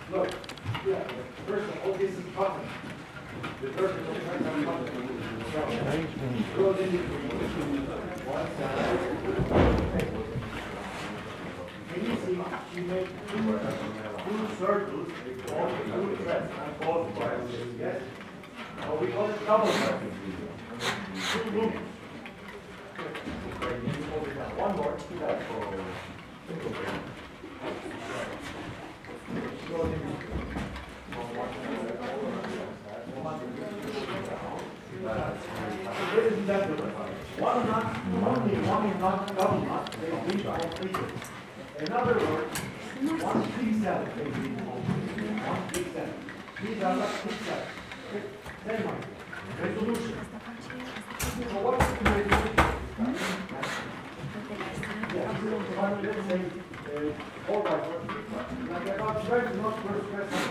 Look, yeah, first of all, this is cotton. The first of all, cotton. So, goes in between. One side. Can you see, she made two circles, all two threads, and both threads, yes? So we call it double thread. Two loops. One more, two that. One knot, only one knot, double knot, they reach completed. In other words, one P7, they reach completed. One P7. These are not P7. Then one. Resolution. So what is the resolution? Yeah, let's say 4 by 4. Like about 12 knots per square centimeter.